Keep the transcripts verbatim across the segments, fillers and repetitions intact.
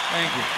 Thank you.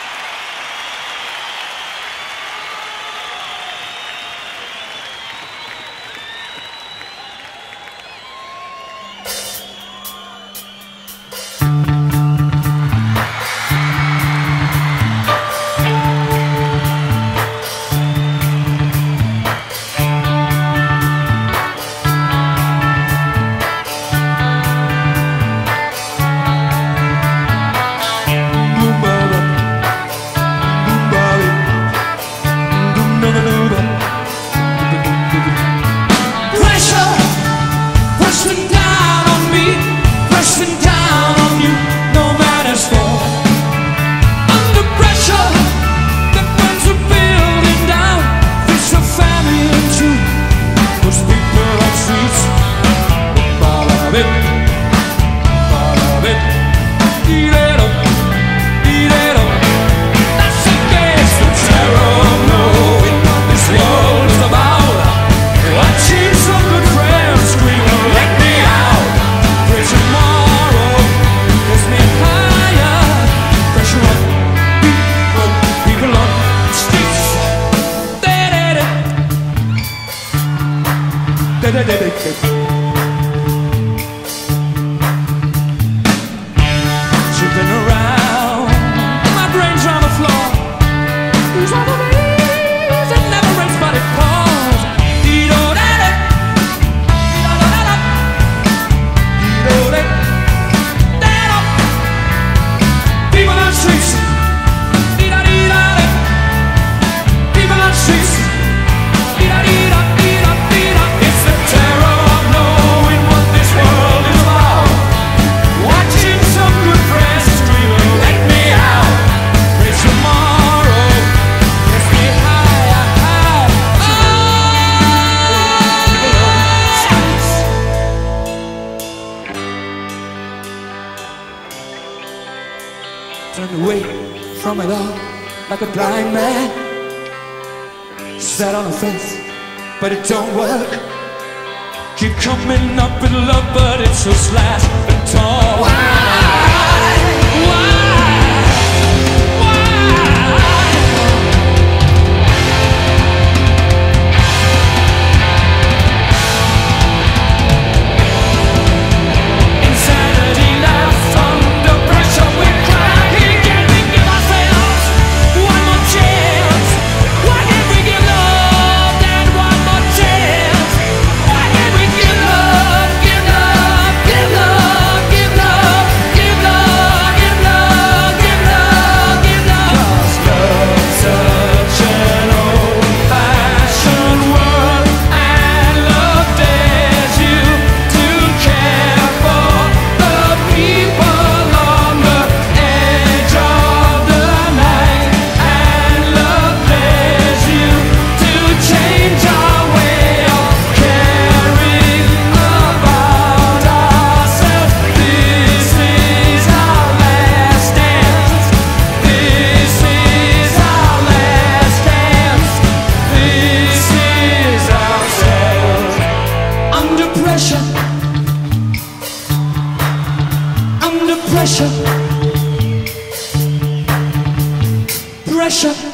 Tripping around, my brain's on the floor. These are the ways that never rains, but it pours. Dee-do-da-da, dee-da-da-da-da, dee-do-da-da-da. People on the streets, dee-da-dee-da-da. People on the streets, dee-da-dee-da-dee-da-dee-da. It's the terror of knowing what this world is about. Watching some good friends screaming, let me out. Praise tomorrow, let's get higher, higher. Oh, turn away from it all like a blind man. Sat on the fence, but it don't work. Keep coming up with love, but it's just last and tall. Why? Why? Why? Insanity laughs under pressure. We cry, can we give ourselves one more chance? Why can't we give love and one more chance? Why can't we give love, give love, give love, give love, give love, give love, give love, give love? 'Cause love's such an old-fashioned word, and love dares you to care for the people on the edge of the night, and love dares you to change our way of caring about ourselves. This is our last dance. This is our last dance. This is ourselves. Under pressure, under pressure, pressure.